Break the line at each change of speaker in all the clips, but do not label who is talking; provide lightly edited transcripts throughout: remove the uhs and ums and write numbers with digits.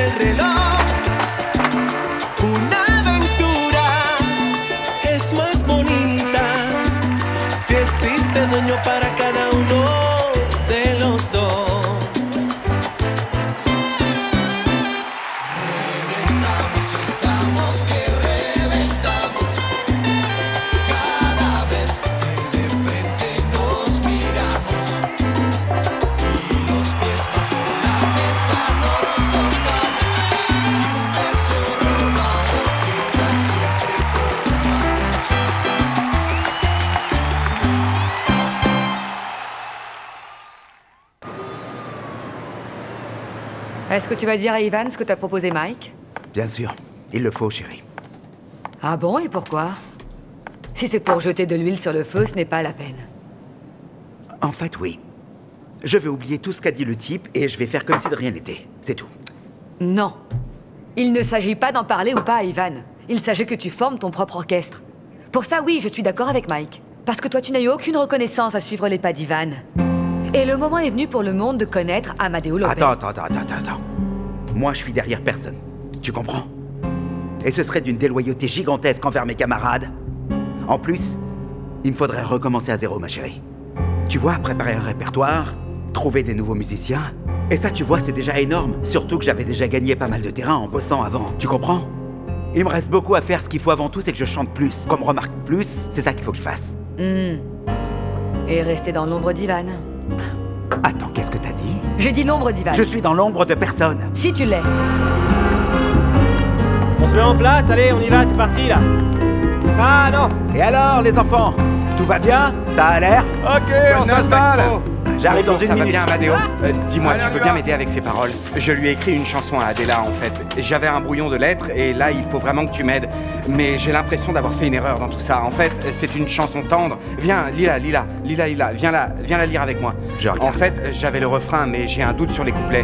el reloj. Una aventura es más bonita si existe dueño para cada uno de los dos. Reventamos, estamos que reventamos. Cada vez que de frente nos miramos y los pies bajo la mesa nos tocamos y un beso robado queda siempre con manos.
Est-ce que tu vas dire à Ivan ce que t'a proposé Mike?
Bien sûr, il le faut, chérie.
Ah bon, et pourquoi? Si c'est pour jeter de l'huile sur le feu, ce n'est pas la peine.
En fait, oui. Je vais oublier tout ce qu'a dit le type et je vais faire comme si de rien n'était. C'est tout.
Non. Il ne s'agit pas d'en parler ou pas à Ivan. Il s'agit que tu formes ton propre orchestre. Pour ça, oui, je suis d'accord avec Mike. Parce que toi, tu n'as eu aucune reconnaissance à suivre les pas d'Ivan. Et le moment est venu pour le monde de connaître Amadeo Lopez.
Attends. Moi, je suis derrière personne. Tu comprends? Et ce serait d'une déloyauté gigantesque envers mes camarades. En plus, il me faudrait recommencer à zéro, ma chérie. Tu vois, préparer un répertoire, trouver des nouveaux musiciens. Et ça, tu vois, c'est déjà énorme. Surtout que j'avais déjà gagné pas mal de terrain en bossant avant. Tu comprends? Il me reste beaucoup à faire. Ce qu'il faut avant tout, c'est que je chante plus. Comme remarque plus, c'est ça qu'il faut que je fasse.
Et rester dans l'ombre d'Ivan.
Attends, qu'est-ce que t'as dit?
J'ai dit l'ombre d'Ivan.
Je suis dans l'ombre de personne.
Si tu l'es.
On se met en place, allez, on y va, c'est parti là. Ah non.
Et alors, les enfants? Tout va bien? Ça a l'air?
Ok, on s'installe.
J'arrive dans une
Ça va
minute.
bien, Amadeo? Dis-moi,
Allez,
tu
on y
veux
va.
bien m'aider avec ses paroles? Je lui ai écrit une chanson à Adela, en fait. J'avais un brouillon de lettres, et là, il faut vraiment que tu m'aides. Mais j'ai l'impression d'avoir fait une erreur dans tout ça. En fait, c'est une chanson tendre. Viens, Lila, viens la lire avec moi.
Je regarde.
En fait, j'avais le refrain, mais j'ai un doute sur les couplets.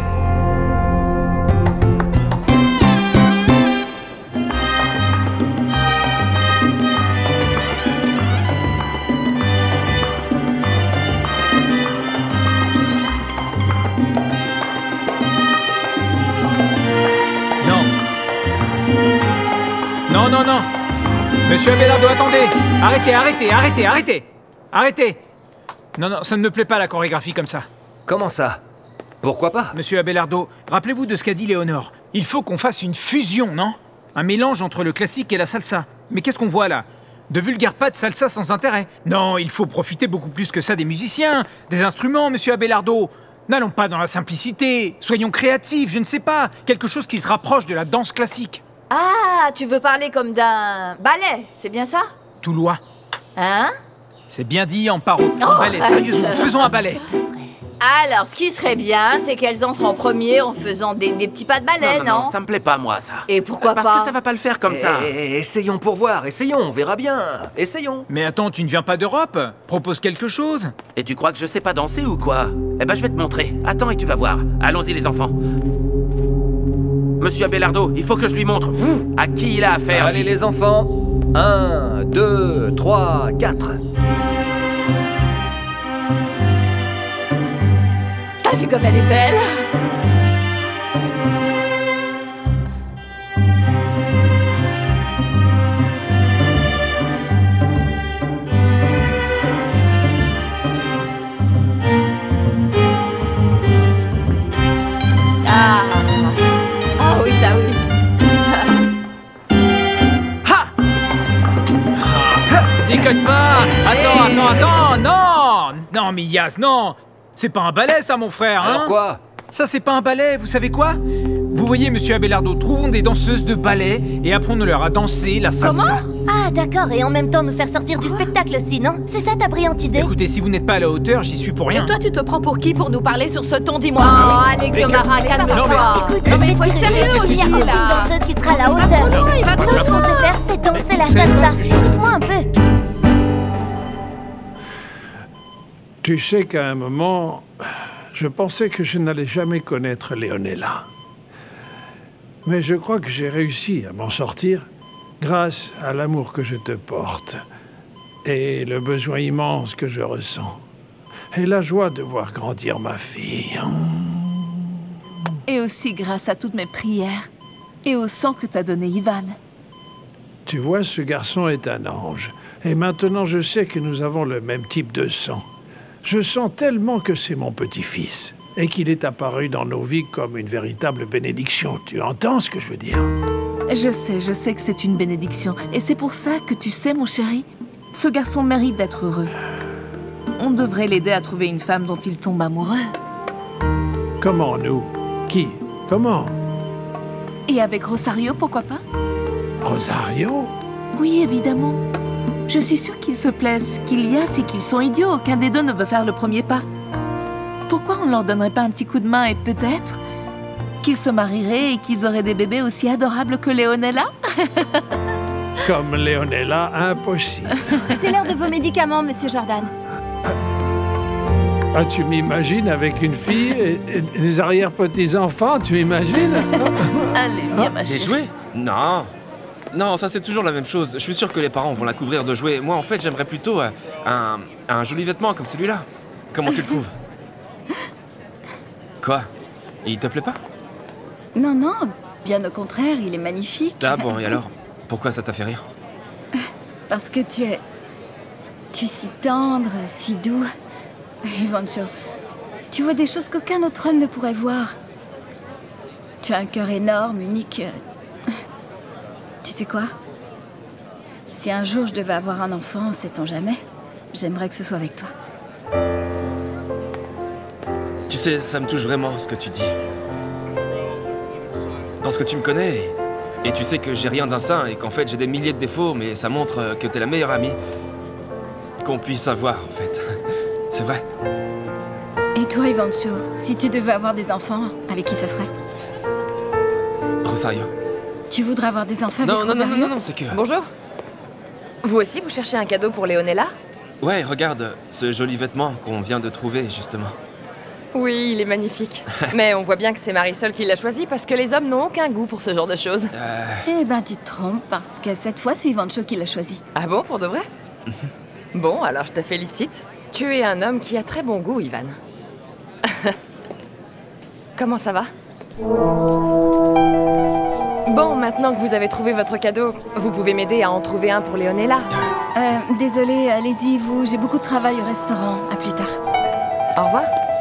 Non. Monsieur Abelardo, attendez. Arrêtez. Non, ça ne me plaît pas la chorégraphie comme ça.
Comment ça? Pourquoi pas?
Monsieur Abelardo, rappelez-vous de ce qu'a dit Léonore. Il faut qu'on fasse une fusion, non? Un mélange entre le classique et la salsa. Mais qu'est-ce qu'on voit là? De vulgaires pas de salsa sans intérêt. Non, il faut profiter beaucoup plus que ça des musiciens, des instruments, monsieur Abelardo. N'allons pas dans la simplicité. Soyons créatifs, je ne sais pas. Quelque chose qui se rapproche de la danse classique.
Ah, tu veux parler comme d'un ballet, c'est bien ça?
Toulois.
Hein?
C'est bien dit en paro. Un ballet, sérieusement, faisons un ballet.
Alors, ce qui serait bien, c'est qu'elles entrent en premier en faisant des petits pas de ballet, non?
Ça me plaît pas, moi, ça.
Et pourquoi
Parce
pas?
que ça va pas le faire comme ça.
Essayons pour voir, essayons, on verra bien. Essayons.
Mais attends, tu ne viens pas d'Europe? Propose quelque chose.
Et tu crois que je sais pas danser ou quoi? Eh ben, je vais te montrer. Attends et tu vas voir. Allons-y, les enfants. Monsieur Abelardo, il faut que je lui montre à qui il a affaire.
Allez les enfants. 1, 2, 3, 4.
T'as vu comme elle est belle? Ah oui, ça oui.
Déconne pas. Attends. Non, mais Yas, non. C'est pas un ballet, ça, mon frère, hein?
Alors quoi?
Ça, c'est pas un ballet, vous savez quoi? Vous voyez, monsieur Abelardo, trouvons des danseuses de ballet et apprenons-leur à danser la salsa.
Ah, d'accord, et en même temps nous faire sortir du spectacle aussi, non? C'est ça ta brillante idée?
Écoutez, si vous n'êtes pas à la hauteur, j'y suis pour rien.
Et toi, tu te prends pour qui pour nous parler sur ce ton, dis-moi?
Oh, Alex O'Mara, calme-toi.
Écoute,
Non,
je
mais
vais
faut
te
être
dire,
sérieux
il y
aussi,
a aucune
là.
danseuse qui sera à la hauteur.
Non, il va
Tout
trop
ce qu'on
loin.
sait faire, c'est danser la
vous savez pas
salsa.
ce que je-
Écoute-moi un peu.
Tu sais qu'à un moment, je pensais que je n'allais jamais connaître Leonela. Mais je crois que j'ai réussi à m'en sortir grâce à l'amour que je te porte et le besoin immense que je ressens et la joie de voir grandir ma fille.
Et aussi grâce à toutes mes prières. Et au sang que t'as donné Ivan.
Tu vois, ce garçon est un ange. Et maintenant, je sais que nous avons le même type de sang. Je sens tellement que c'est mon petit-fils. Et qu'il est apparu dans nos vies comme une véritable bénédiction. Tu entends ce que je veux dire?
Je sais que c'est une bénédiction. Et c'est pour ça que tu sais, mon chéri, ce garçon mérite d'être heureux. On devrait l'aider à trouver une femme dont il tombe amoureux.
Comment, nous? Qui? Comment?
Et avec Rosario, pourquoi pas?
Rosario?
Oui, évidemment. Je suis sûre qu'ils se plaisent. Qu'il y a, c'est qu'ils sont idiots. Aucun des deux ne veut faire le premier pas. Pourquoi on ne leur donnerait pas un petit coup de main et peut-être qu'ils se marieraient et qu'ils auraient des bébés aussi adorables que Leonella?
Comme Leonella, impossible.
C'est l'heure de vos médicaments, Monsieur Jordan.
Ah, tu m'imagines avec une fille et des arrière-petits-enfants, tu imagines?
Allez, viens, ma
Des
chérie.
jouets? Non. Non, ça c'est toujours la même chose. Je suis sûr que les parents vont la couvrir de jouets. Moi, en fait, j'aimerais plutôt un joli vêtement comme celui-là. Comment tu le trouves? Quoi? Il te plaît pas?
Non, non, bien au contraire, il est magnifique.
Ah bon, et alors? Pourquoi ça t'a fait rire?
Parce que tu es si tendre, si doux. Ivancho, tu vois des choses qu'aucun autre homme ne pourrait voir. Tu as un cœur énorme, unique. Tu sais quoi? Si un jour je devais avoir un enfant, sait-on jamais, j'aimerais que ce soit avec toi.
Tu sais, ça me touche vraiment ce que tu dis. Parce que tu me connais et tu sais que j'ai rien d'un saint et qu'en fait j'ai des milliers de défauts, mais ça montre que t'es la meilleure amie qu'on puisse avoir en fait. C'est vrai.
Et toi, Ivancho, si tu devais avoir des enfants, avec qui ça serait?
Rosario.
Tu voudrais avoir des enfants avec
Non,
Rosario?
non, c'est que...
Bonjour. Vous aussi, vous cherchez un cadeau pour Leonella?
Ouais, regarde, ce joli vêtement qu'on vient de trouver, justement.
Oui, il est magnifique. Mais on voit bien que c'est Marisol qui l'a choisi parce que les hommes n'ont aucun goût pour ce genre de choses.
Eh ben, tu te trompes, parce que cette fois, c'est Ivancho qui l'a choisi.
Ah bon, pour de vrai? Bon, alors je te félicite. Tu es un homme qui a très bon goût, Ivan. Comment ça va? Bon, maintenant que vous avez trouvé votre cadeau, vous pouvez m'aider à en trouver un pour Leonella.
Désolée, allez-y, vous. J'ai beaucoup de travail au restaurant. À plus tard.
Au revoir.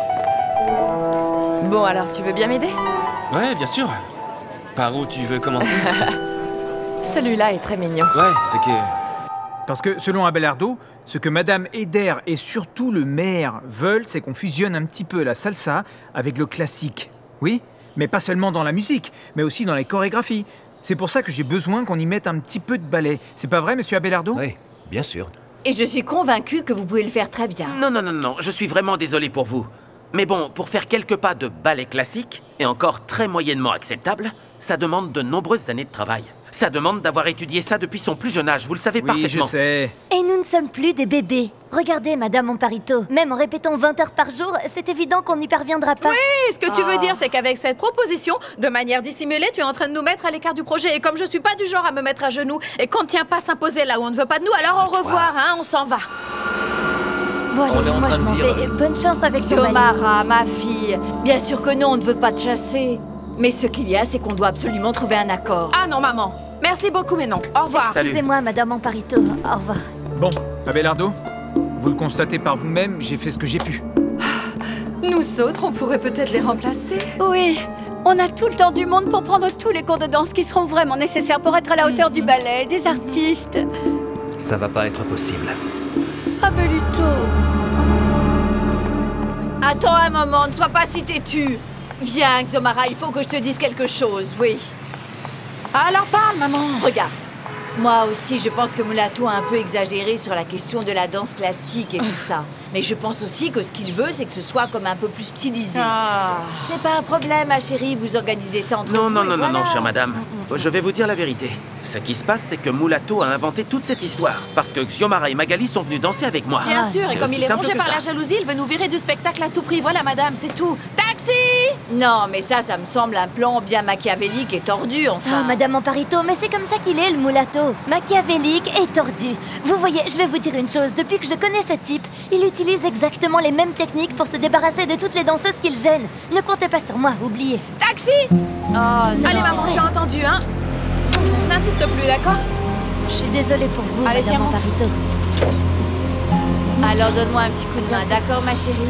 Bon, alors tu veux bien m'aider?
Ouais, bien sûr. Par où tu veux commencer?
Celui-là est très mignon.
Ouais, c'est que...
Parce que, selon Abelardo, ce que Madame Eder et surtout le maire veulent, c'est qu'on fusionne un petit peu la salsa avec le classique. Oui, mais pas seulement dans la musique, mais aussi dans les chorégraphies. C'est pour ça que j'ai besoin qu'on y mette un petit peu de ballet. C'est pas vrai, monsieur Abelardo?
Oui, bien sûr.
Et je suis convaincue que vous pouvez le faire très bien.
Non, je suis vraiment désolé pour vous. Mais bon, pour faire quelques pas de ballet classique, et encore très moyennement acceptable, ça demande de nombreuses années de travail. Ça demande d'avoir étudié ça depuis son plus jeune âge, vous le savez parfaitement.
Oui, je sais.
Et nous ne sommes plus des bébés. Regardez, Madame Amparito, même en répétant 20 heures par jour, c'est évident qu'on n'y parviendra pas.
Oui, ce que tu veux dire, c'est qu'avec cette proposition, de manière dissimulée, tu es en train de nous mettre à l'écart du projet. Et comme je suis pas du genre à me mettre à genoux et qu'on ne tient pas à s'imposer là où on ne veut pas de nous, alors au revoir, hein, on s'en va.
Bon, allez, moi je m'en vais. Bonne chance avec ton balai.
Xiomara, ma fille, bien sûr que non, on ne veut pas te chasser. Mais ce qu'il y a, c'est qu'on doit absolument trouver un accord.
Ah non, maman. Merci beaucoup, mais non. Au revoir.
Excusez-moi, Madame Amparito. Au revoir.
Bon, Abelardo, vous le constatez par vous-même, j'ai fait ce que j'ai pu.
Nous autres, on pourrait peut-être les remplacer.
Oui, on a tout le temps du monde pour prendre tous les cours de danse qui seront vraiment nécessaires pour être à la hauteur du ballet, des artistes.
Ça va pas être possible.
Abelito.
Attends un moment, ne sois pas si têtu. Viens, Xiomara, il faut que je te dise quelque chose, oui.
Alors parle, maman.
Regarde. Moi aussi, je pense que Mulatto a un peu exagéré sur la question de la danse classique et tout ça. Mais je pense aussi que ce qu'il veut, c'est que ce soit comme un peu plus stylisé. Ce n'est pas un problème, ma chérie, vous organisez ça entre vous.
Non, chère madame. Je vais vous dire la vérité. Ce qui se passe, c'est que Mulatto a inventé toute cette histoire. Parce que Xiomara et Magali sont venus danser avec moi.
Bien sûr, et comme
aussi
il est
simple
rongé
que
par
ça.
la jalousie, il veut nous virer du spectacle à tout prix. Voilà, madame, c'est tout. Taxi!
Non, mais ça me semble un plan bien machiavélique et tordu, enfin.
Ah, Madame Amparito, mais c'est comme ça qu'il est, le mulatto. Machiavélique et tordu. Vous voyez, je vais vous dire une chose. Depuis que je connais ce type, il utilise exactement les mêmes techniques pour se débarrasser de toutes les danseuses qu'il gêne. Ne comptez pas sur moi, oubliez.
Taxi!
Oh, non,
allez, maman, tu as entendu, hein? N'insiste plus, d'accord?
Je suis désolée pour vous,
allez,
Madame Amparito.
Alors donne-moi un petit coup de main, d'accord, ma chérie?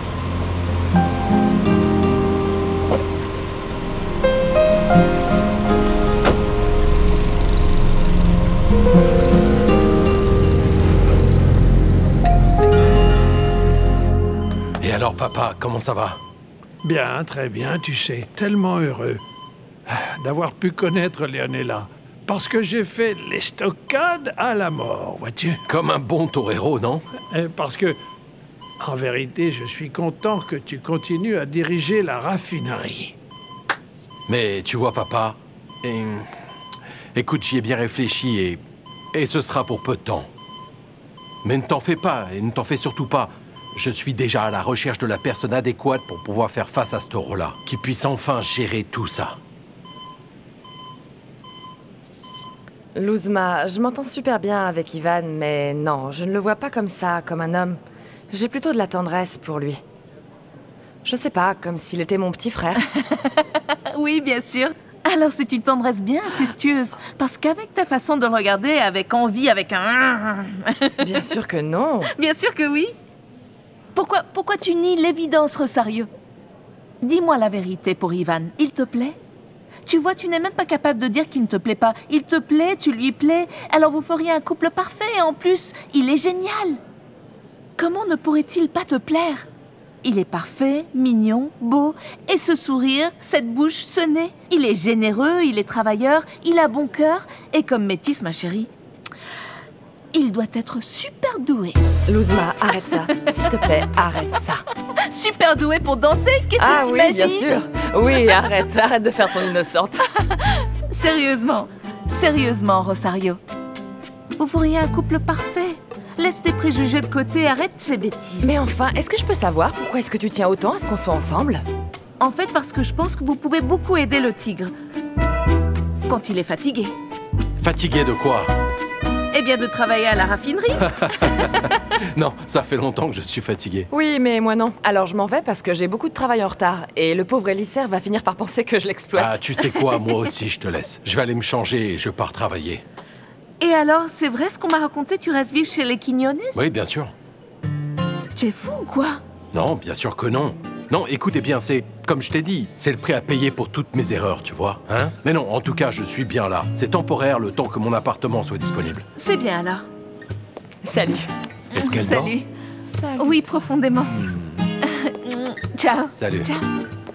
Et alors, papa, comment ça va?
Bien, très bien, tu sais. Tellement heureux d'avoir pu connaître Leonela. Parce que j'ai fait l'estocade à la mort, vois-tu?
Comme un bon torero, non?
Parce que, en vérité, je suis content que tu continues à diriger la raffinerie.
Mais tu vois, papa, écoute, j'y ai bien réfléchi et ce sera pour peu de temps. Mais ne t'en fais pas, et ne t'en fais surtout pas. Je suis déjà à la recherche de la personne adéquate pour pouvoir faire face à ce taureau-là, qui puisse enfin gérer tout ça.
Luzma, je m'entends super bien avec Ivan, mais non, je ne le vois pas comme ça, comme un homme. J'ai plutôt de la tendresse pour lui. Je sais pas, comme s'il était mon petit frère.
Oui, bien sûr. Alors c'est une tendresse bien incestueuse, parce qu'avec ta façon de le regarder, avec envie, avec un...
Bien sûr que non.
Bien sûr que oui. Pourquoi tu nies l'évidence, Rosario? Dis-moi la vérité pour Ivan, il te plaît? Tu vois, tu n'es même pas capable de dire qu'il ne te plaît pas. Il te plaît, tu lui plais, alors vous feriez un couple parfait, et en plus, il est génial. Comment ne pourrait-il pas te plaire? Il est parfait, mignon, beau, et ce sourire, cette bouche, ce nez. Il est généreux, il est travailleur, il a bon cœur, et comme métis, ma chérie, il doit être super doué.
Luzma, arrête ça. S'il te plaît, arrête ça.
Super doué pour danser? Qu'est-ce que tu imagines?
Oui, bien sûr. Oui, arrête de faire ton innocente.
Sérieusement, Rosario. Vous feriez un couple parfait. Laisse tes préjugés de côté, arrête ces bêtises.
Mais enfin, est-ce que je peux savoir pourquoi est-ce que tu tiens autant à ce qu'on soit ensemble?
En fait, parce que je pense que vous pouvez beaucoup aider le tigre. Quand il est fatigué.
Fatigué de quoi?
Eh bien, de travailler à la raffinerie.
Non, ça fait longtemps que je suis fatigué.
Oui, mais moi non. Alors je m'en vais parce que j'ai beaucoup de travail en retard. Et le pauvre Elisser va finir par penser que je l'exploite.
Ah, tu sais quoi, moi aussi, je te laisse. Je vais aller me changer et je pars travailler.
Et alors, c'est vrai ce qu'on m'a raconté? Tu restes vivre chez les Quiñones?
Oui, bien sûr.
Tu es fou ou quoi?
Non, bien sûr que non. Non, écoutez bien, c'est, comme je t'ai dit, c'est le prix à payer pour toutes mes erreurs, tu vois, hein? Mais non, en tout cas, je suis bien là. C'est temporaire, le temps que mon appartement soit disponible.
C'est bien alors.
Salut.
Est-ce qu'elle dort?
Salut. Oui, profondément. Ciao.
Salut.
Ciao.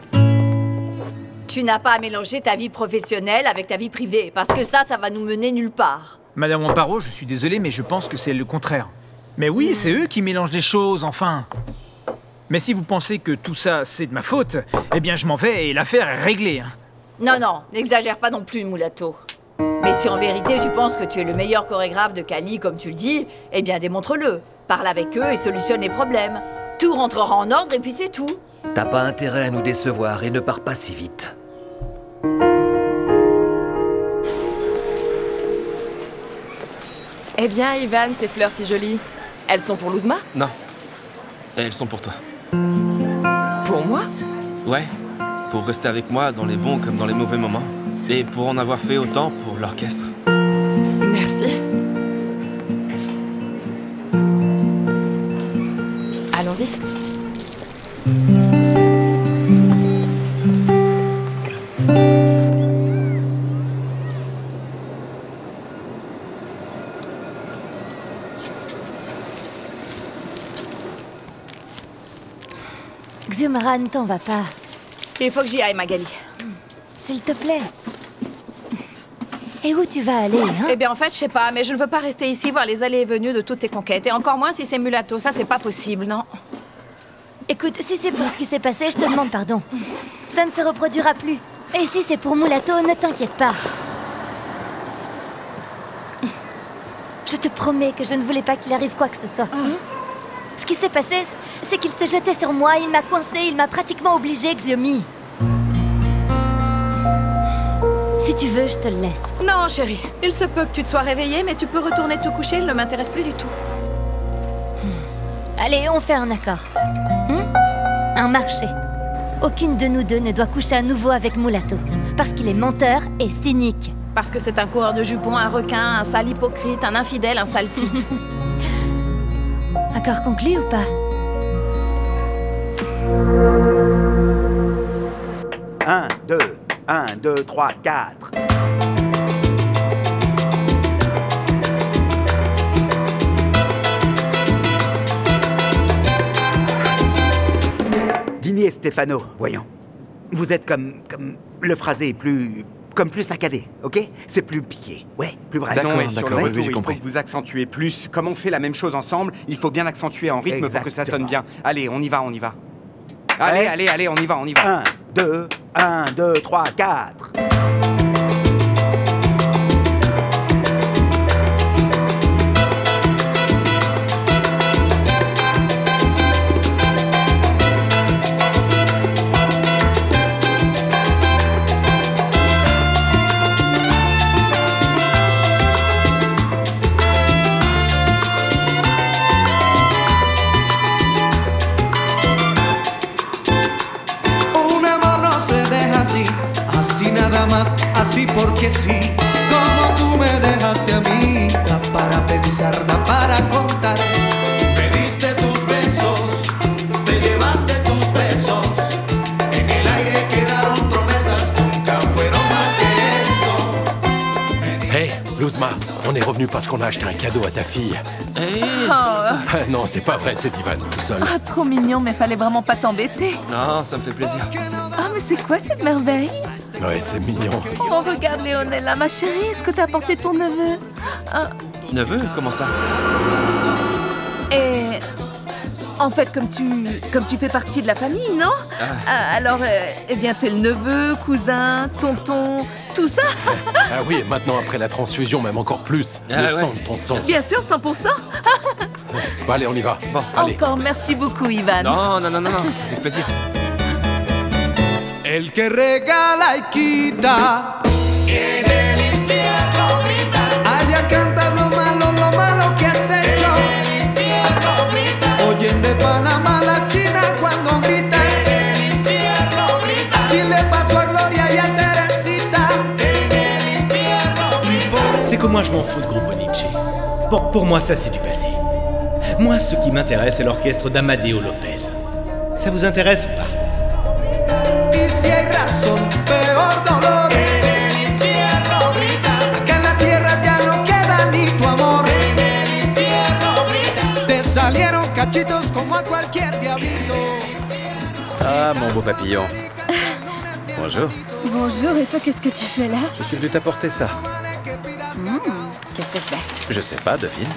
Tu n'as pas à mélanger ta vie professionnelle avec ta vie privée, parce que ça va nous mener nulle part.
Madame Amparo, je suis désolé, mais je pense que c'est le contraire. Mais oui, c'est eux qui mélangent les choses, enfin. Mais si vous pensez que tout ça, c'est de ma faute, eh bien je m'en vais et l'affaire est réglée. Hein.
Non, n'exagère pas non plus, Mulatto. Mais si en vérité tu penses que tu es le meilleur chorégraphe de Cali, comme tu le dis, eh bien démontre-le. Parle avec eux et solutionne les problèmes. Tout rentrera en ordre et puis c'est tout.
T'as pas intérêt à nous décevoir et ne pars pas si vite.
Eh bien, Ivan, ces fleurs si jolies, elles sont pour Luzma?
Non. Elles sont pour toi.
Pour moi?
Ouais. Pour rester avec moi dans les bons comme dans les mauvais moments. Et pour en avoir fait autant pour l'orchestre.
Merci. Allons-y.
Xiomara, ne t'en va pas.
Il faut que j'y aille, Magali.
S'il te plaît. Et où tu vas aller, hein?
Eh bien, en fait, je sais pas, mais je ne veux pas rester ici voir les allées et venues de toutes tes conquêtes. Et encore moins si c'est Mulatto. Ça, c'est pas possible, non?
Écoute, si c'est pour ce qui s'est passé, je te demande pardon. Ça ne se reproduira plus. Et si c'est pour Mulatto, ne t'inquiète pas. Je te promets que je ne voulais pas qu'il arrive quoi que ce soit. Ce qui s'est passé, c'est qu'il s'est jeté sur moi, il m'a coincé, il m'a pratiquement obligé, Xiomi. tu veux, je te le laisse.
Non, chérie. Il se peut que tu te sois réveillée, mais tu peux retourner te coucher, il ne m'intéresse plus du tout.
Allez, on fait un accord. Un marché. Aucune de nous deux ne doit coucher à nouveau avec Mulatto. Parce qu'il est menteur et cynique.
Parce que c'est un coureur de jupons, un requin, un sale hypocrite, un infidèle, un sale type.
Accord conclu ou pas?
Un, deux, trois, quatre. Dinier Stefano, voyons. Vous êtes comme le phrasé est plus saccadé, ok? C'est plus piqué, ouais, plus bref.
D'accord,
Ouais,
sur
d'accord,
le
oui,
retour,
j'ai
il faut
compris.
que vous accentuez plus. Comme on fait la même chose ensemble, il faut bien accentuer en rythme pour que ça sonne bien. Allez, on y va, on y va. Allez, allez, allez, on y va, on y va.
1, 2, 3, 4.
Así porque sí, como tú me dejaste a mí, da para pensar, da para contar. Pediste tus besos, te llevaste tus besos, en el aire quedaron promesas, nunca fueron más que eso.
Hey, Luzma, on est revenu parce qu'on a acheté un cadeau à ta fille. Non, c'est pas vrai, c'est Ivan, tout seul.
Ah, trop mignon, mais fallait vraiment pas t'embêter.
Non, ça me fait plaisir.
Ah, mais c'est quoi cette merveille?
Ouais, c'est mignon.
Oh, regarde Léonella, ma chérie, est-ce que t'as apporté ton neveu? Ah,
Neveu, comment ça?
et... En fait, comme tu fais partie de la famille, non? Alors, eh bien, t'es le neveu, cousin, tonton, tout ça?
Ah oui, et maintenant, après la transfusion, même encore plus. Le sang de ton sang.
Bien sûr, 100%.
Bon, allez, on y va. Bon, allez.
Encore merci beaucoup, Ivan.
Non, avec plaisir.
El que regala y quita, en el infierno grita. Allá canta lo malo que has hecho. En el infierno grita. Oyen de Panamá la China cuando gritas. En el infierno grita. Así le pasó a Gloria y a Teresita. En el infierno grita.
C'est que moi je m'en fous de Grupo Nietzsche. Pour moi ça c'est du passé. Moi ce qui m'intéresse c'est l'orchestre d'Amadeo Lopez. Ça vous intéresse ou pas?
Si hay razón, peor dolor. En el infierno grita. Acá en la tierra ya no queda ni tu amor. En el infierno grita. Te salieron cachitos como a cualquier diablito.
Ah, mon beau papillon. Bonjour.
Bonjour, et toi, qu'est-ce que tu fais là?
Je suis venu t'apporter ça.
Qu'est-ce que c'est?
Je sais pas, devine.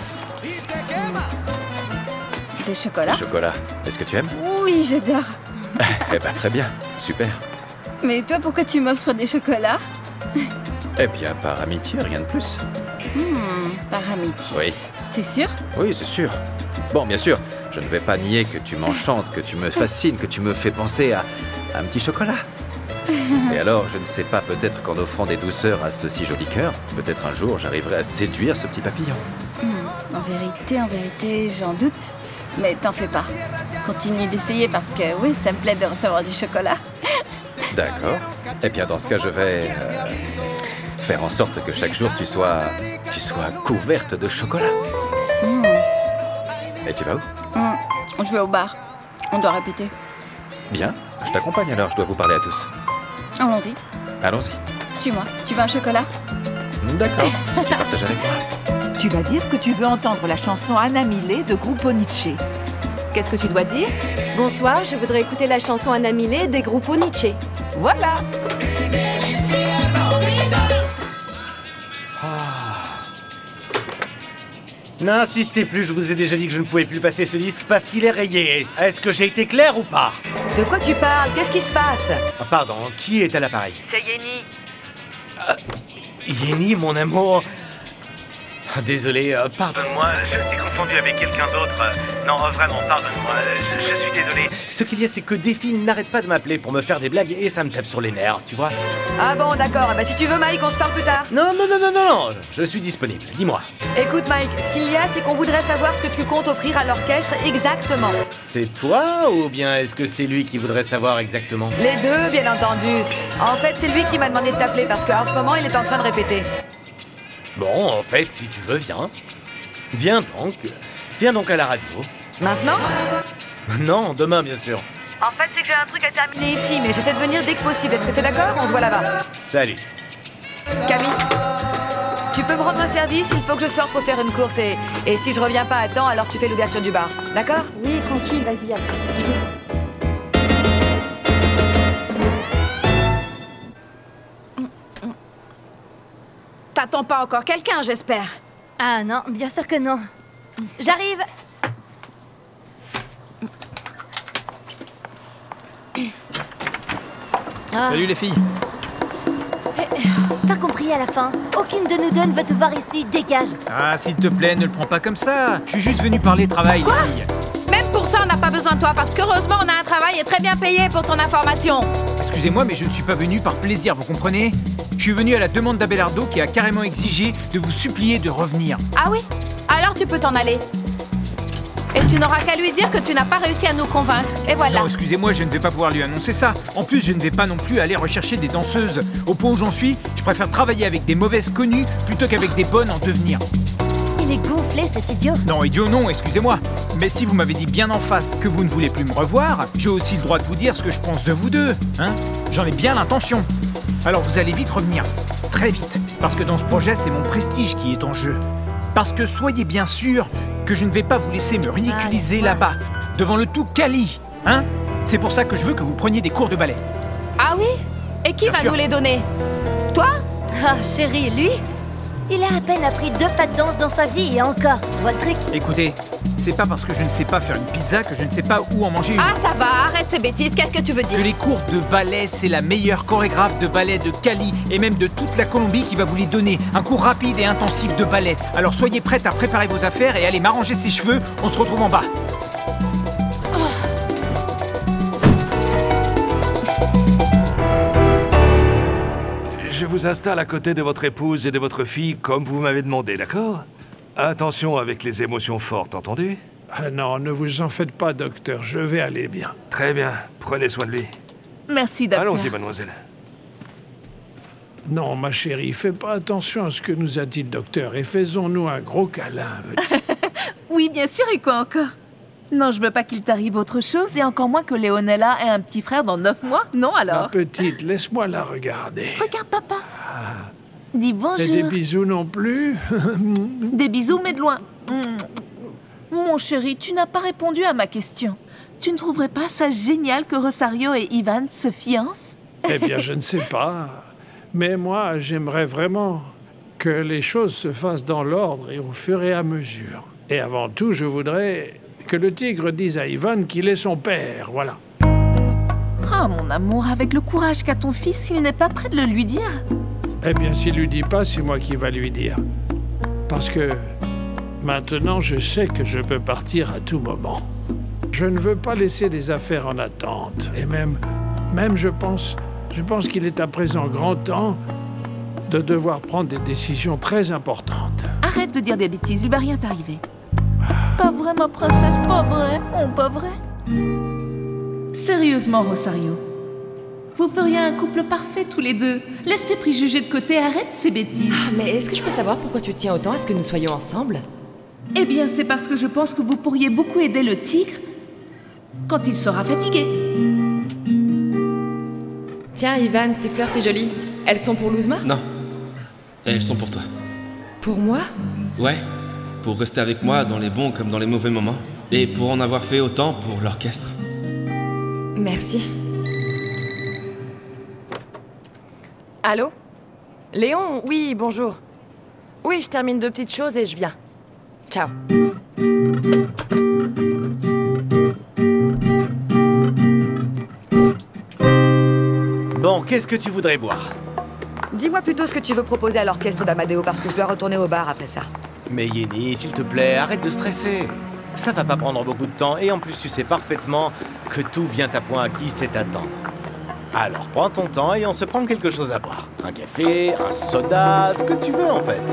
Des chocolats?
Du chocolat. Est-ce que tu aimes?
Oui, j'adore.
Eh ben, très bien. Super.
Mais toi, pourquoi tu m'offres des chocolats?
Eh bien, par amitié, rien de plus.
Par amitié.
Oui.
T'es sûr?
Oui, c'est sûr. Bon, bien sûr, je ne vais pas nier que tu m'enchantes, que tu me fascines, que tu me fais penser à un petit chocolat. Et alors, je ne sais pas, peut-être qu'en offrant des douceurs à ce si joli cœur, peut-être un jour j'arriverai à séduire ce petit papillon.
En vérité, j'en doute. Mais t'en fais pas. Continue d'essayer parce que, oui, ça me plaît de recevoir du chocolat.
D'accord. Eh bien, dans ce cas, je vais faire en sorte que chaque jour tu sois couverte de chocolat. Et tu vas où?
Je vais au bar. On doit répéter.
Bien, je t'accompagne alors, je dois vous parler à tous.
Allons-y.
Allons-y.
Suis-moi. Tu veux un chocolat?
D'accord, si tu partages avec moi.
Tu vas dire que tu veux entendre la chanson Anna Millet de Grupo Nietzsche. Qu'est-ce que tu dois dire?
Bonsoir, je voudrais écouter la chanson Anna Millet des Grupo Nietzsche.
Voilà.
N'insistez plus, je vous ai déjà dit que je ne pouvais plus passer ce disque parce qu'il est rayé. Est-ce que j'ai été clair ou pas?
De quoi tu parles? Qu'est-ce qui se passe?
Ah, pardon, qui est à l'appareil?
C'est Yenny.
Yenny, mon amour. Désolé, pardonne-moi, je t'ai confondu avec quelqu'un d'autre. Non, vraiment, pardonne-moi, je suis désolé. Ce qu'il y a, c'est que Défi n'arrête pas de m'appeler pour me faire des blagues et ça me tape sur les nerfs, tu vois.
Ah bon, d'accord. Bah si tu veux, Mike, on se parle plus tard.
Non, je suis disponible, dis-moi.
Écoute, Mike, ce qu'il y a, c'est qu'on voudrait savoir ce que tu comptes offrir à l'orchestre exactement.
C'est toi ou bien est-ce que c'est lui qui voudrait savoir exactement?
Les deux, bien entendu. En fait, c'est lui qui m'a demandé de t'appeler parce qu'en ce moment, il est en train de répéter.
Bon, en fait, si tu veux, viens. Viens donc à la radio.
Maintenant?
Non, demain, bien sûr.
En fait, c'est que j'ai un truc à terminer ici, mais j'essaie de venir dès que possible. Est-ce que c'est d'accord? On se voit là-bas.
Salut.
Camille, tu peux me rendre un service? Il faut que je sorte pour faire une course et si je reviens pas à temps, alors tu fais l'ouverture du bar. D'accord?
Oui, tranquille, vas-y, à plus.
T'attends pas encore quelqu'un, j'espère.
Ah non, bien sûr que non. J'arrive.
Salut les filles.
T'as compris à la fin? Aucune de nous deux ne veut te voir ici, dégage.
Ah, s'il te plaît, ne le prends pas comme ça. Je suis juste venu parler travail,
Quoi?
les filles.
Même pour ça, on n'a pas besoin de toi, parce qu'heureusement, on a un travail et très bien payé pour ton information.
Excusez-moi, mais je ne suis pas venu par plaisir, vous comprenez? Je suis venu à la demande d'Abelardo qui a carrément exigé de vous supplier de revenir.
Ah oui? Alors tu peux t'en aller. Et tu n'auras qu'à lui dire que tu n'as pas réussi à nous convaincre. Et voilà.
Non, excusez-moi, je ne vais pas pouvoir lui annoncer ça. En plus, je ne vais pas non plus aller rechercher des danseuses. Au point où j'en suis, je préfère travailler avec des mauvaises connues plutôt qu'avec des bonnes en devenir.
Il est gonflé, cet idiot.
Non, idiot non, excusez-moi. Mais si vous m'avez dit bien en face que vous ne voulez plus me revoir, j'ai aussi le droit de vous dire ce que je pense de vous deux, hein? J'en ai bien l'intention. Alors vous allez vite revenir. Très vite. Parce que dans ce projet, c'est mon prestige qui est en jeu. Parce que soyez bien sûr que je ne vais pas vous laisser me ridiculiser là-bas, devant le tout Cali, hein? C'est pour ça que je veux que vous preniez des cours de ballet.
Ah oui? Et qui
Bien
va
sûr.
nous les donner? Toi?
Ah, chérie, lui, il a à peine appris 2 pas de danse dans sa vie et encore, tu vois le truc?
Écoutez, c'est pas parce que je ne sais pas faire une pizza que je ne sais pas où en manger une.
Ah, ça va, arrête ces bêtises, qu'est-ce que tu veux dire?
Que les cours de ballet, c'est la meilleure chorégraphe de ballet de Cali et même de toute la Colombie qui va vous les donner. Un cours rapide et intensif de ballet. Alors soyez prête à préparer vos affaires et allez m'arranger ses cheveux. On se retrouve en bas.
Je vous installe à côté de votre épouse et de votre fille comme vous m'avez demandé, d'accord? Attention avec les émotions fortes, entendu?
Ah non, ne vous en faites pas, docteur, je vais aller bien.
Très bien, prenez soin de lui.
Merci, docteur.
Allons-y, mademoiselle.
Non, ma chérie, fais pas attention à ce que nous a dit le docteur et faisons-nous un gros câlin, veux-tu?
Oui, bien sûr, et quoi encore? Non, je veux pas qu'il t'arrive autre chose, et encore moins que Leonella ait un petit frère dans 9 mois. Non,
Ma
alors?
petite, laisse-moi la regarder.
Regarde, papa. Dis bonjour.
Et des bisous non plus?
Des bisous, mais de loin. Mon chéri, tu n'as pas répondu à ma question. Tu ne trouverais pas ça génial que Rosario et Ivan se fiancent?
Eh bien, je ne sais pas. Mais moi, j'aimerais vraiment que les choses se fassent dans l'ordre et au fur et à mesure. Et avant tout, je voudrais que le tigre dise à Ivan qu'il est son père, voilà.
Ah, mon amour, avec le courage qu'a ton fils, il n'est pas prêt de le lui dire.
Eh bien, s'il lui dit pas, c'est moi qui va lui dire. Parce que maintenant, je sais que je peux partir à tout moment. Je ne veux pas laisser des affaires en attente. Et même je pense qu'il est à présent grand temps de devoir prendre des décisions très importantes.
Arrête de dire des bêtises, il va rien t'arriver. Pas vrai, ma princesse, pas vrai. Oh, pas vrai. Sérieusement, Rosario, vous feriez un couple parfait tous les deux. Laisse tes préjugés de côté, arrête ces bêtises.
Ah, mais est-ce que je peux savoir pourquoi tu tiens autant à ce que nous soyons ensemble?
Eh bien, c'est parce que je pense que vous pourriez beaucoup aider le tigre quand il sera fatigué.
Tiens, Ivan, ces fleurs, c'est joli. Elles sont pour Luzma?
Non. Elles sont pour toi.
Pour moi?
Ouais. Pour rester avec moi dans les bons comme dans les mauvais moments. Et pour en avoir fait autant pour l'orchestre.
Merci. Allô? Léon? Oui, bonjour. Oui, je termine 2 petites choses et je viens. Ciao.
Bon, qu'est-ce que tu voudrais boire?
Dis-moi plutôt ce que tu veux proposer à l'orchestre d'Amadeo parce que je dois retourner au bar après ça.
Mais Yenny, s'il te plaît, arrête de stresser. Ça va pas prendre beaucoup de temps, et en plus tu sais parfaitement que tout vient à point acquis, c'est attendre. Alors prends ton temps et on se prend quelque chose à boire. Un café, un soda, ce que tu veux en fait.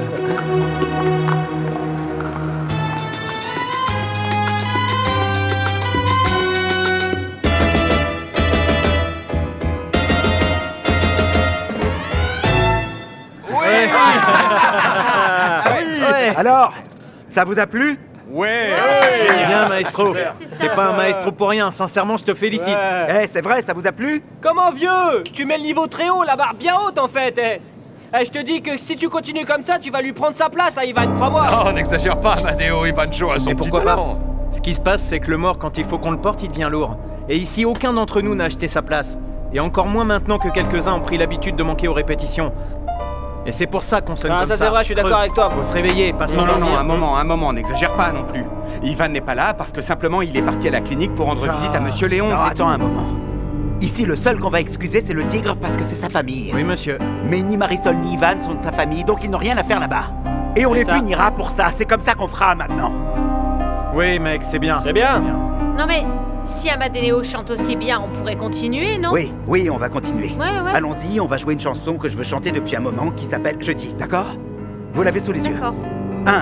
Alors, ça vous a plu?
Ouais. Bien, maestro. T'es pas un maestro pour rien, sincèrement, je te félicite.
Eh, c'est vrai, ça vous a plu?
Comment, vieux? Tu mets le niveau très haut, la barre bien haute, en fait. Je te dis que si tu continues comme ça, tu vas lui prendre sa place à Ivan, crois-moi.
Oh, n'exagère pas, Amadeo, Ivancho a son petit
pourquoi
talent.
pas? Ce qui se passe, c'est que le mort, quand il faut qu'on le porte, il devient lourd. Et ici, aucun d'entre nous n'a acheté sa place. Et encore moins maintenant que quelques-uns ont pris l'habitude de manquer aux répétitions. Et c'est pour ça qu'on sonne comme ça.
Ça c'est vrai, je suis d'accord avec toi.
Faut se réveiller, pas
Non,
s'endormir.
un moment, n'exagère pas non plus. Ivan n'est pas là parce que simplement il est parti à la clinique pour rendre visite à Monsieur Léon.
Non,
c'est
attends
tout.
un moment. Ici, le seul qu'on va excuser, c'est le tigre parce que c'est sa famille.
Oui, monsieur.
Mais ni Marisol ni Ivan sont de sa famille, donc ils n'ont rien à faire là-bas. Et on les punira pour ça, c'est comme ça qu'on fera maintenant.
Oui, mec, c'est bien.
C'est bien.
Non mais, si Amadeo chante aussi bien, on pourrait continuer, non?
Oui, on va continuer.
Ouais.
Allons-y, on va jouer une chanson que je veux chanter depuis un moment qui s'appelle Jeudi, d'accord? Vous l'avez sous les yeux.
D'accord.
1,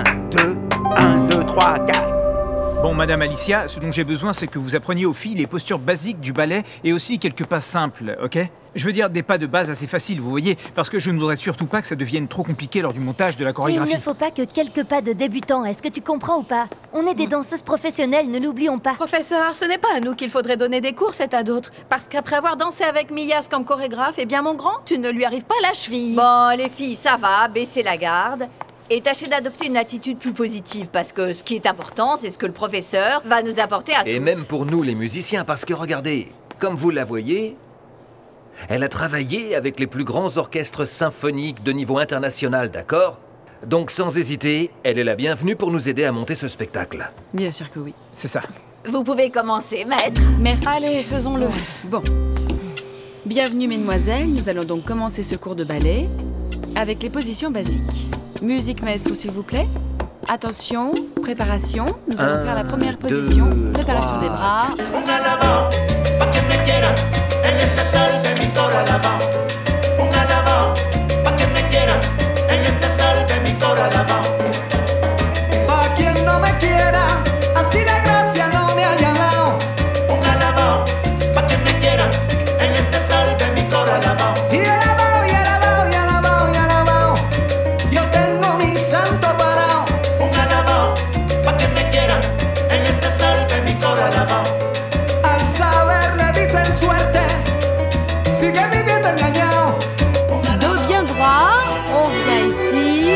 2, 3, 4.
Bon, Madame Alicia, ce dont j'ai besoin, c'est que vous appreniez aux filles les postures basiques du ballet et aussi quelques pas simples, ok? Je veux dire des pas de base assez faciles, vous voyez, parce que je ne voudrais surtout pas que ça devienne trop compliqué lors du montage de la chorégraphie.
Il ne faut pas que quelques pas de débutants, est-ce que tu comprends ou pas? On est des danseuses professionnelles, ne l'oublions pas.
Professeur, ce n'est pas à nous qu'il faudrait donner des cours, c'est à d'autres. Parce qu'après avoir dansé avec Miyas comme chorégraphe, eh bien mon grand, tu ne lui arrives pas à la cheville.
Bon, les filles, ça va, baissez la garde. Et tâchez d'adopter une attitude plus positive, parce que ce qui est important, c'est ce que le professeur va nous apporter à tous.
Et même pour nous, les musiciens, parce que regardez, comme vous la voyez, elle a travaillé avec les plus grands orchestres symphoniques de niveau international, d'accord? Donc sans hésiter, elle est la bienvenue pour nous aider à monter ce spectacle.
Bien sûr que oui.
C'est ça.
Vous pouvez commencer, maître.
Merci.
Allez, faisons-le.
Bon. Bienvenue, mesdemoiselles. Nous allons donc commencer ce cours de ballet avec les positions basiques. Musique maestro, s'il vous plaît. Attention, préparation. Nous allons faire la première position. Préparation des bras.
Pa' quien no me quiera, así la gracia no me haya dado. Un alabao, pa' que me quiera, en este sol de mi coro alabao. Y alabao, y alabao, y alabao, y alabao. Yo tengo mi santo parao. Un alabao, pa' que me quiera, en este sol de mi coro alabao. Al saber le dicen suerte, sigue viviendo engañado.
Dos bien droit. On vient ici.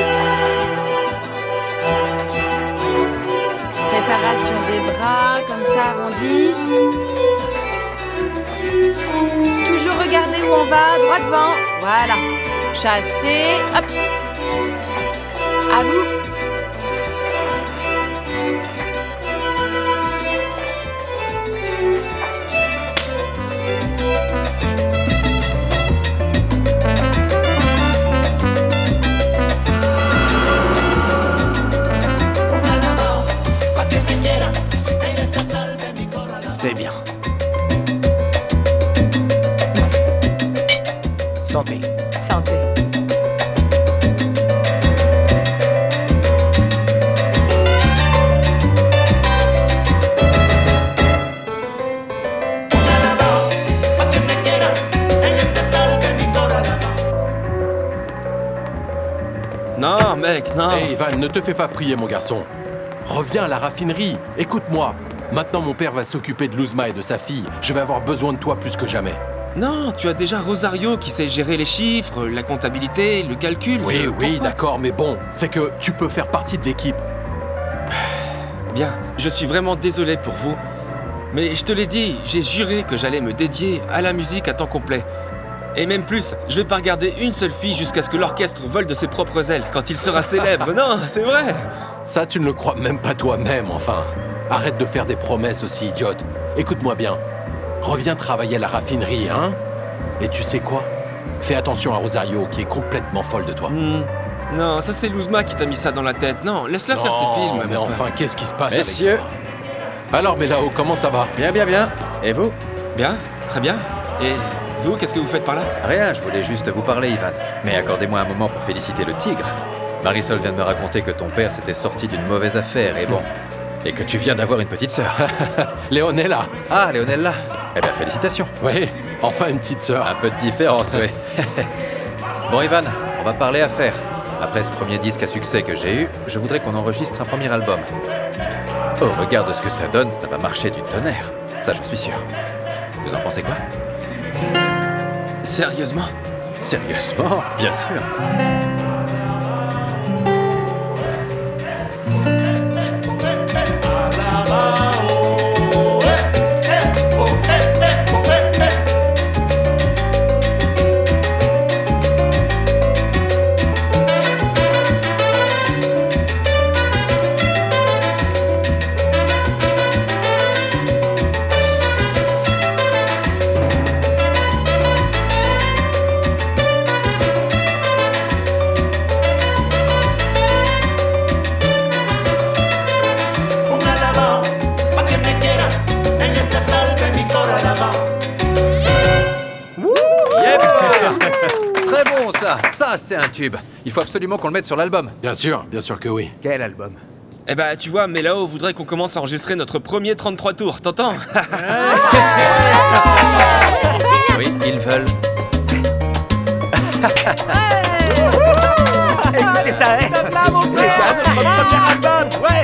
Préparation des bras, comme ça, arrondi. Toujours regarder où on va, droit devant. Voilà. Chasser, hop. À vous.
C'est bien. Santé.
Santé.
Non, mec, non.
Hey, Ivan, ne te fais pas prier, mon garçon. Reviens à la raffinerie. Écoute-moi. Maintenant, mon père va s'occuper de Luzma et de sa fille. Je vais avoir besoin de toi plus que jamais.
Non, tu as déjà Rosario qui sait gérer les chiffres, la comptabilité, le calcul.
Oui, d'accord, mais bon, c'est que tu peux faire partie de l'équipe.
Bien, je suis vraiment désolé pour vous. Mais je te l'ai dit, j'ai juré que j'allais me dédier à la musique à temps complet. Et même plus, je vais pas regarder une seule fille jusqu'à ce que l'orchestre vole de ses propres ailes quand il sera célèbre. Non, c'est vrai.
Ça, tu ne le crois même pas toi-même, enfin. Arrête de faire des promesses aussi idiotes. Écoute-moi bien. Reviens travailler à la raffinerie, hein? Et tu sais quoi? Fais attention à Rosario, qui est complètement folle de toi.
Non, ça c'est Luzma qui t'a mis ça dans la tête. Non, laisse-la faire ses films.
Mais enfin, qu'est-ce qui se passe
Messieurs.
avec toi? Alors, Mélao, comment ça va?
Bien, bien, bien. Et vous?
Bien, très bien. Et vous, qu'est-ce que vous faites par là?
Rien, je voulais juste vous parler, Ivan. Mais accordez-moi un moment pour féliciter le tigre. Marisol vient de me raconter que ton père s'était sorti d'une mauvaise affaire et bon... Et que tu viens d'avoir une petite sœur.
Léonella.
Ah, Léonella. Eh bien, félicitations.
Oui, enfin une petite sœur.
Un peu de différence, oui. Bon, Ivan, on va parler affaires. Après ce premier disque à succès que j'ai eu, je voudrais qu'on enregistre un premier album. Au regard de ce que ça donne, ça va marcher du tonnerre. Ça, j'en suis sûr. Vous en pensez quoi?
Sérieusement?
Sérieusement, bien sûr. Ça, c'est un tube. Il faut absolument qu'on le mette sur l'album.
Bien sûr que oui.
Quel album?
Eh bah, tu vois, Mélao voudrait qu'on commence à enregistrer notre premier 33 tours, t'entends?
Oui, ils veulent.
Écoutez ça, hein? C'est notre premier album, ouais!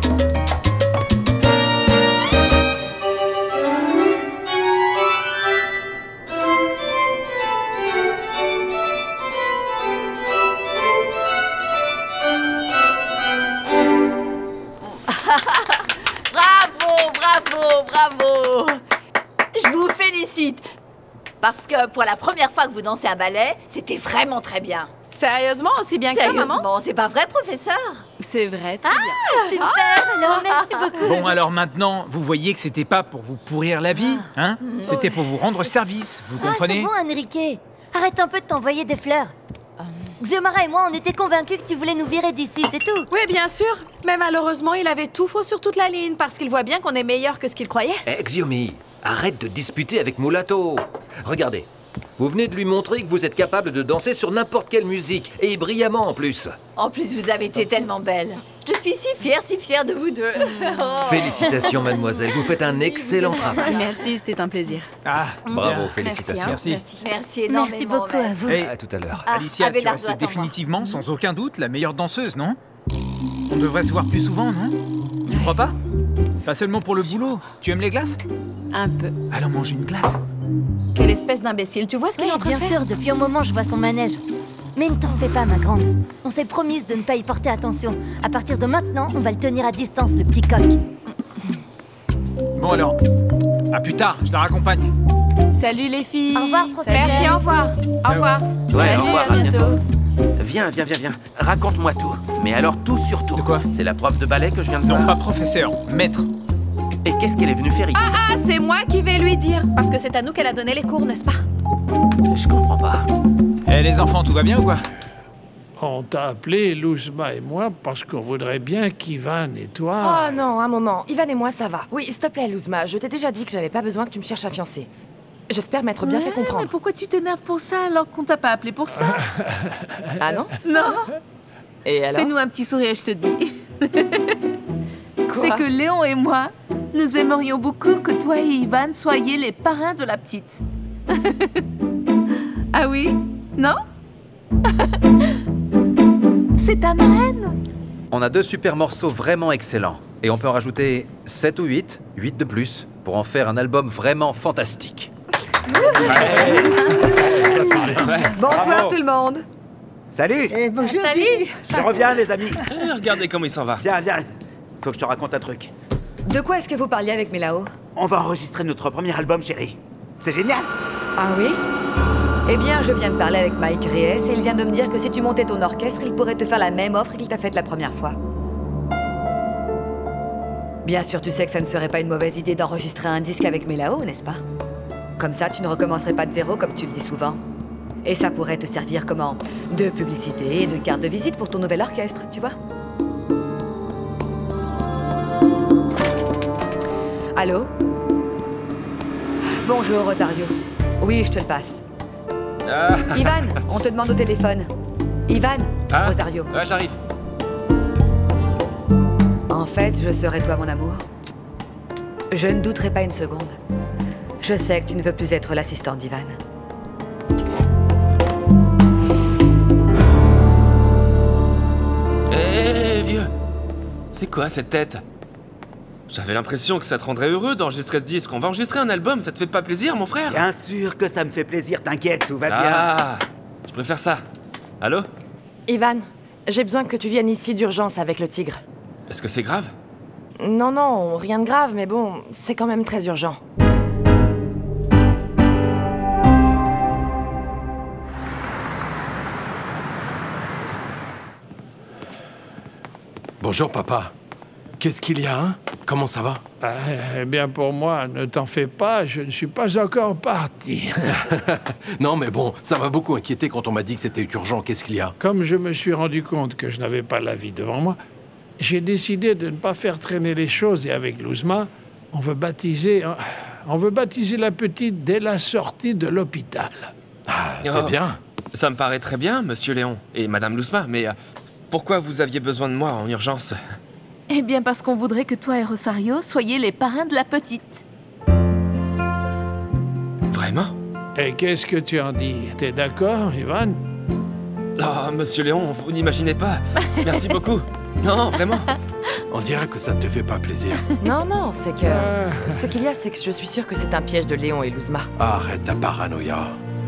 Bravo! Je vous félicite. Parce que pour la première fois que vous dansez un ballet, c'était vraiment très bien.
Sérieusement, aussi bien que ça, maman?
Sérieusement, c'est pas vrai, professeur?
C'est vrai, très
bien.
Super, alors merci beaucoup.
Bon, alors maintenant, vous voyez que c'était pas pour vous pourrir la vie, hein? C'était pour vous rendre service, vous comprenez?
C'est bon, Enrique. Arrête un peu de t'envoyer des fleurs. Xiomara et moi, on était convaincus que tu voulais nous virer d'ici, c'est tout.
Oui, bien sûr. Mais malheureusement, il avait tout faux sur toute la ligne parce qu'il voit bien qu'on est meilleur que ce qu'il croyait.
Eh, Xiomi, arrête de disputer avec Mulatto. Regardez, vous venez de lui montrer que vous êtes capable de danser sur n'importe quelle musique, et brillamment en plus.
En plus, vous avez été tellement belle. Je suis si fière de vous deux. Oh.
Félicitations, mademoiselle, vous faites un excellent travail.
Merci, c'était un plaisir.
Ah, bravo, félicitations.
Merci énormément.
Merci beaucoup à vous.
Et
à tout à l'heure.
Alicia, tu restes définitivement, sans aucun doute, la meilleure danseuse, non? On devrait se voir plus souvent, non? Tu crois pas? Pas seulement pour le boulot. Tu aimes les glaces?
Un peu.
Allons manger une glace.
Quelle espèce d'imbécile. Tu vois ce qu'il est en train de faire?
Bien sûr, depuis un moment, je vois son manège. Mais ne t'en fais pas, ma grande. On s'est promise de ne pas y porter attention. À partir de maintenant, on va le tenir à distance, le petit coq.
Bon alors, à plus tard, je la raccompagne.
Salut les filles.
Au revoir, professeur.
Merci, au revoir. Au revoir.
Ouais,
Salut,
au revoir,
à
à bientôt.
bientôt.
Viens. Raconte-moi tout. Mais alors tout sur tout.
De quoi?
C'est la prof de ballet que je viens de
Non,
voir.
pas professeur, maître.
Et qu'est-ce qu'elle est venue faire ici?
Ah, c'est moi qui vais lui dire. Parce que c'est à nous qu'elle a donné les cours, n'est-ce pas?
Je comprends pas.
Eh les enfants, tout va bien ou quoi?
On t'a appelé, Luzma et moi, parce qu'on voudrait bien qu'Ivan et toi...
Oh non, un moment. Ivan et moi, ça va. Oui, s'il te plaît, Luzma, je t'ai déjà dit que j'avais pas besoin que tu me cherches à fiancer. J'espère m'être bien fait comprendre.
Mais pourquoi tu t'énerves pour ça alors qu'on t'a pas appelé pour ça?
Ah non?
Non.
Et alors?
Fais-nous un petit sourire, je te dis. C'est que Léon et moi, nous aimerions beaucoup que toi et Ivan soyez les parrains de la petite. Ah oui? Non? C'est ta marraine?
On a 2 super morceaux vraiment excellents. Et on peut en rajouter 7 ou 8 de plus, pour en faire un album vraiment fantastique.
Bonsoir tout le monde.
Salut!
Bonjour.
Salut! Je reviens, les amis.
Regardez comment il s'en va.
Viens. Faut que je te raconte un truc.
De quoi est-ce que vous parliez avec Mélao?
On va enregistrer notre premier album, chérie. C'est génial!
Ah oui? Eh bien, je viens de parler avec Mike Reyes et il vient de me dire que si tu montais ton orchestre, il pourrait te faire la même offre qu'il t'a faite la première fois. Bien sûr, tu sais que ça ne serait pas une mauvaise idée d'enregistrer un disque avec Mélao, n'est-ce pas? Comme ça, tu ne recommencerais pas de zéro comme tu le dis souvent. Et ça pourrait te servir comment? De publicité et de carte de visite pour ton nouvel orchestre, tu vois? Allô? Bonjour, Rosario. Oui, je te le passe. Ivan, on te demande au téléphone. Ivan, Rosario.
Ouais, j'arrive.
En fait, je serai toi, mon amour. Je ne douterai pas une seconde. Je sais que tu ne veux plus être l'assistant d'Ivan.
Hé, vieux. C'est quoi cette tête? J'avais l'impression que ça te rendrait heureux d'enregistrer ce disque. On va enregistrer un album, ça te fait pas plaisir, mon frère?
Bien sûr que ça me fait plaisir, t'inquiète, tout va bien.
Ah, je préfère ça. Allô?
Ivan, j'ai besoin que tu viennes ici d'urgence avec le tigre.
Est-ce que c'est grave?
Non, non, rien de grave, mais bon, c'est quand même très urgent.
Bonjour, papa. Qu'est-ce qu'il y a, hein? Comment ça va?
Eh bien, pour moi, ne t'en fais pas, je ne suis pas encore parti.
Non, mais bon, ça m'a beaucoup inquiété quand on m'a dit que c'était urgent. Qu'est-ce qu'il y a?
Comme je me suis rendu compte que je n'avais pas la vie devant moi, j'ai décidé de ne pas faire traîner les choses et avec Luzma, on veut baptiser la petite dès la sortie de l'hôpital.
Ah, c'est bien.
Ça me paraît très bien, monsieur Léon et madame Luzma, mais pourquoi vous aviez besoin de moi en urgence?
Eh bien, parce qu'on voudrait que toi et Rosario soyez les parrains de la petite.
Vraiment?
Et qu'est-ce que tu en dis? T'es d'accord, Ivan?
Oh, monsieur Léon, vous n'imaginez pas. Merci beaucoup. Non, vraiment.
On dirait que ça ne te fait pas plaisir.
Non, non, c'est que... Ce qu'il y a, c'est que je suis sûre que c'est un piège de Léon et Luzma.
Arrête ta paranoïa.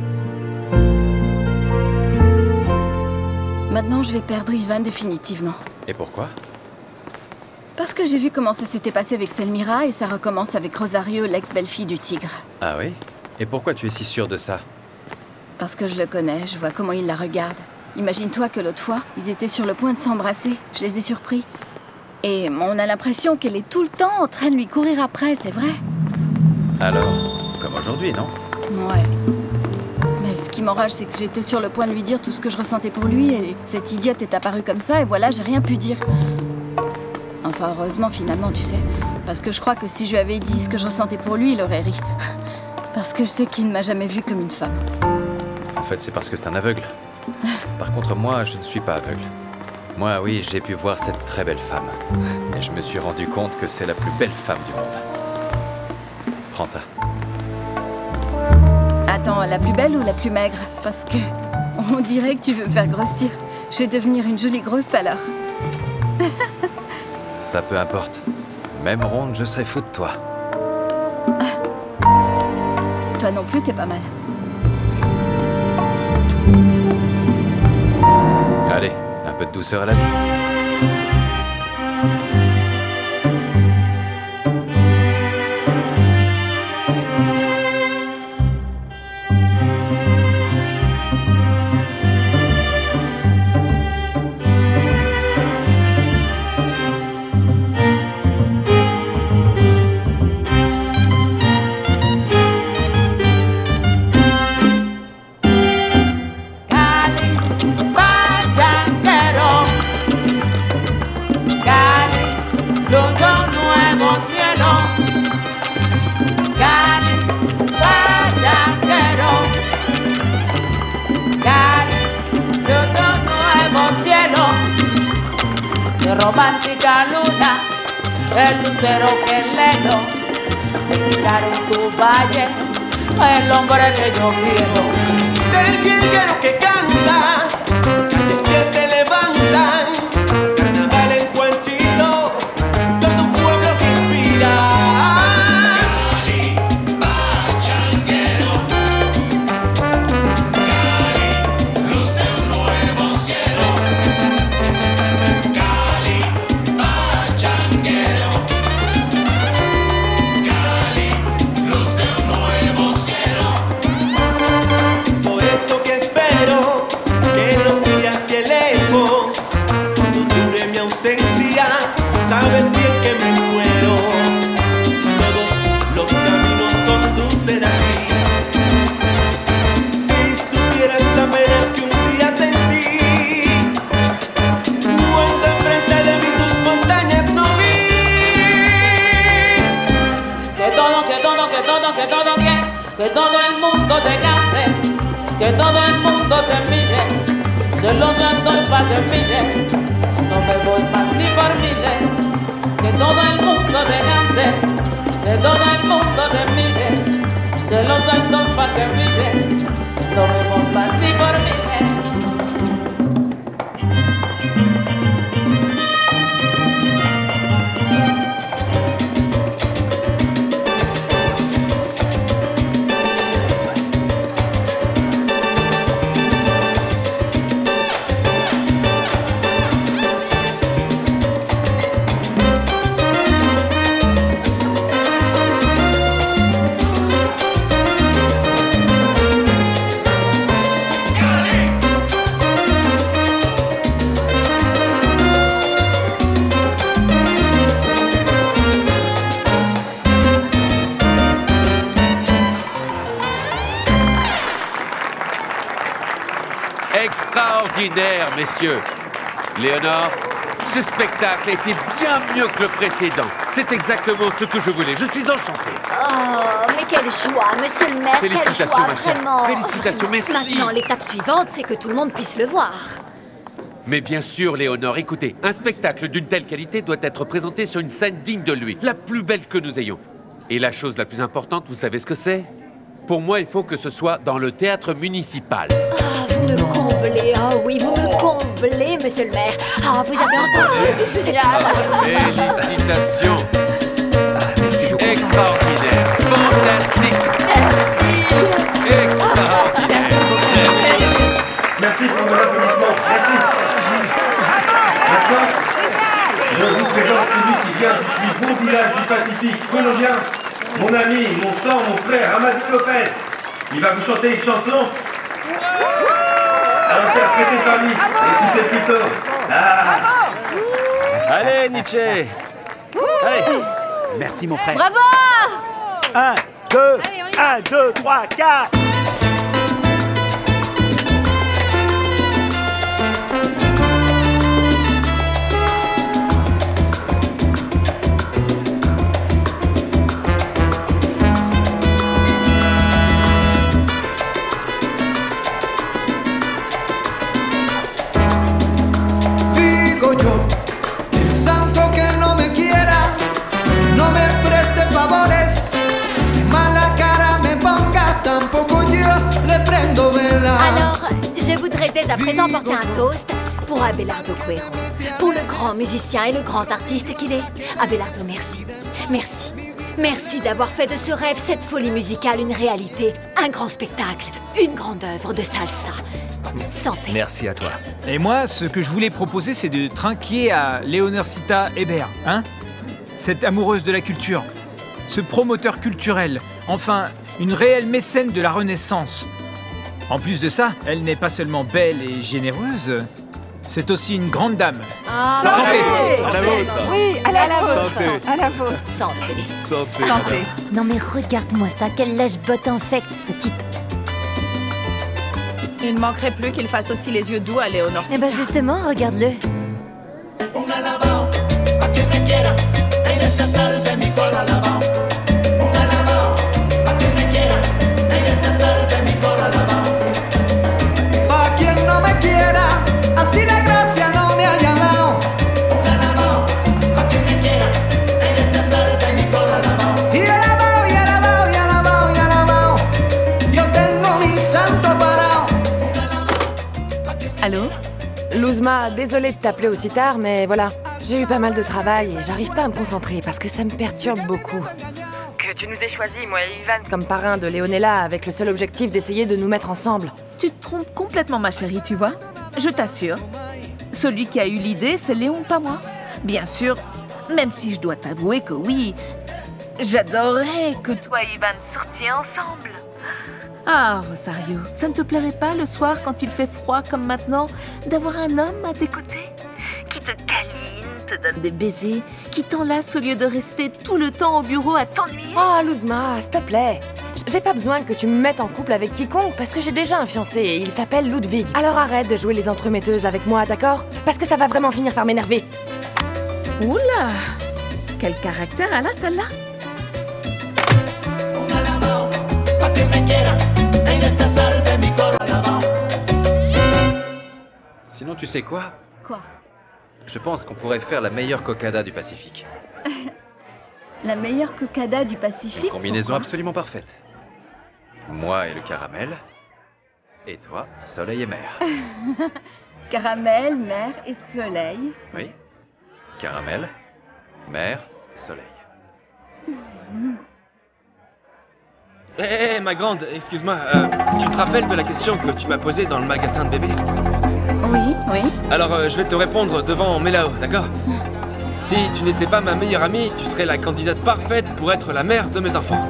Maintenant, je vais perdre Ivan définitivement.
Et pourquoi?
Parce que j'ai vu comment ça s'était passé avec Selmira et ça recommence avec Rosario, l'ex-belle-fille du tigre.
Ah oui? Et pourquoi tu es si sûre de ça?
Parce que je le connais, je vois comment il la regarde. Imagine-toi que l'autre fois, ils étaient sur le point de s'embrasser. Je les ai surpris. Et on a l'impression qu'elle est tout le temps en train de lui courir après, c'est vrai?
Alors, comme aujourd'hui, non?
Ouais. Mais ce qui m'enrage, c'est que j'étais sur le point de lui dire tout ce que je ressentais pour lui et cette idiote est apparue comme ça et voilà, j'ai rien pu dire. Enfin, heureusement, finalement, tu sais. Parce que je crois que si je lui avais dit ce que je ressentais pour lui, il aurait ri. Parce que je sais qu'il ne m'a jamais vue comme une femme.
En fait, c'est parce que c'est un aveugle. Par contre, moi, je ne suis pas aveugle. Moi, oui, j'ai pu voir cette très belle femme. Et je me suis rendu compte que c'est la plus belle femme du monde. Prends ça.
Attends, la plus belle ou la plus maigre? Parce que on dirait que tu veux me faire grossir. Je vais devenir une jolie grosse alors.
Ça peu importe. Même ronde, je serais fou de toi.
Toi non plus, t'es pas mal.
Allez, un peu de douceur à la vie.
Romántica luna, el lucero que lejos te tiraron tu valle, el hombre que yo quiero.
Del jilguero que canta, calles que se levantan, carnaval en Juanchito, todo un pueblo que inspira. Cali, pachanguero, Cali, luz de un nuevo cielo. Que
que todo el mundo te cante, que todo el mundo te mire. Celoso estoy pa' que mire, no me voy más ni por miles. Que todo el mundo te cante, que todo el mundo te mire. Celoso estoy pa' que mire, no me voy más ni por miles.
Extraordinaire, messieurs. Léonore, ce spectacle était bien mieux que le précédent. C'est exactement ce que je voulais. Je suis enchanté.
Oh, mais quelle joie, monsieur le maire, quelle
Félicitations,
joie,
ma chère.
vraiment.
Félicitations, merci.
Maintenant, l'étape suivante, c'est que tout le monde puisse le voir.
Mais bien sûr, Léonore, écoutez, un spectacle d'une telle qualité doit être présenté sur une scène digne de lui, la plus belle que nous ayons. Et la chose la plus importante, vous savez ce que c'est? Pour moi, il faut que ce soit dans le théâtre municipal.
Vous me comblez, oh oui, vous me comblez, monsieur le maire. Ah, vous avez entendu, c'est génial.
Félicitations. Extraordinaire, fantastique.
Merci.
Extraordinaire.
Merci pour vos applaudissements. Merci. Maintenant, je vous présente celui qui vient du beau village du Pacifique colombien, mon ami, mon sang, mon frère, Amadi Lopez. Il va vous chanter une chanson interprétée par lui. Écoutez plutôt.
Allez, Nietzsche. Allez.
Merci, mon frère.
Bravo.
1, 2, 3, 4.
Digo yo, el santo que no me quiera, no me preste favores, que mala cara me ponga, tampoco yo le prendo velas.
Alors, je voudrais dès à présent porter un toast pour Abelardo Cuero, pour le grand musicien et le grand artiste qu'il est. Abelardo, merci. Merci. Merci d'avoir fait de ce rêve, cette folie musicale, une réalité, un grand spectacle, une grande œuvre de salsa. Santé.
Merci à toi.
Et moi, ce que je voulais proposer, c'est de trinquer à Leonorcita Hébert, hein? Cette amoureuse de la culture, ce promoteur culturel, enfin, une réelle mécène de la Renaissance. En plus de ça, elle n'est pas seulement belle et généreuse, c'est aussi une grande dame.
Ah,
Santé.
À la
vôtre. Oui, à la vôtre. À la vôtre.
Santé.
Santé. Non mais regarde-moi ça, quel lèche-botte infect, ce type.
Il ne manquerait plus qu'il fasse aussi les yeux doux à Léonore.
Eh ben justement, regarde-le.
Pa' quien no me quiera, así la gracia no me haya dado. Un alabao, pa' quien me quiera, eres la sal de mi corazón. Y alabao, y alabao, y alabao, y alabao, yo tengo mi santo parao.
Allô?
Luzma, désolée de t'appeler aussi tard, mais voilà. J'ai eu pas mal de travail et j'arrive pas à me concentrer parce que ça me perturbe beaucoup. Que tu nous aies choisi, moi et Ivan, comme parrain de Leonella avec le seul objectif d'essayer de nous mettre ensemble.
Tu te trompes complètement, ma chérie, tu vois? Je t'assure. Celui qui a eu l'idée, c'est Léon, pas moi. Bien sûr, même si je dois t'avouer que oui, j'adorerais que toi et Ivan sortiez ensemble. Ah, Rosario, ça ne te plairait pas le soir quand il fait froid comme maintenant, d'avoir un homme à tes côtés qui te câline, te donne des baisers, qui t'enlace au lieu de rester tout le temps au bureau à t'ennuyer?
Oh, Luzma, s'il te plaît. J'ai pas besoin que tu me mettes en couple avec quiconque parce que j'ai déjà un fiancé et il s'appelle Ludwig. Alors arrête de jouer les entremetteuses avec moi, d'accord? Parce que ça va vraiment finir par m'énerver.
Oula! Quel caractère elle a, celle-là?
Pa' que me
Sinon, tu sais quoi?
Quoi?
Je pense qu'on pourrait faire la meilleure cocada du Pacifique.
La meilleure cocada du Pacifique?
Une combinaison
pourquoi?
absolument parfaite. Moi et le caramel. Et toi, soleil et mer.
Caramel, mer et soleil.
Oui. Caramel, mer, soleil.
Hé, ma grande, excuse-moi, tu te rappelles de la question que tu m'as posée dans le magasin de bébé?
Oui, oui.
Alors, je vais te répondre devant Melao, d'accord? Si tu n'étais pas ma meilleure amie, tu serais la candidate parfaite pour être la mère de mes enfants.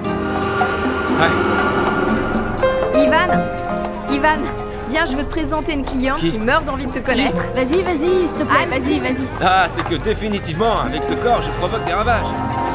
Ouais.
Ivan, viens, je veux te présenter une cliente qui meurt d'envie de te connaître.
Vas-y, s'il te plaît, vas-y.
Ah, c'est que définitivement, avec ce corps, je provoque des ravages.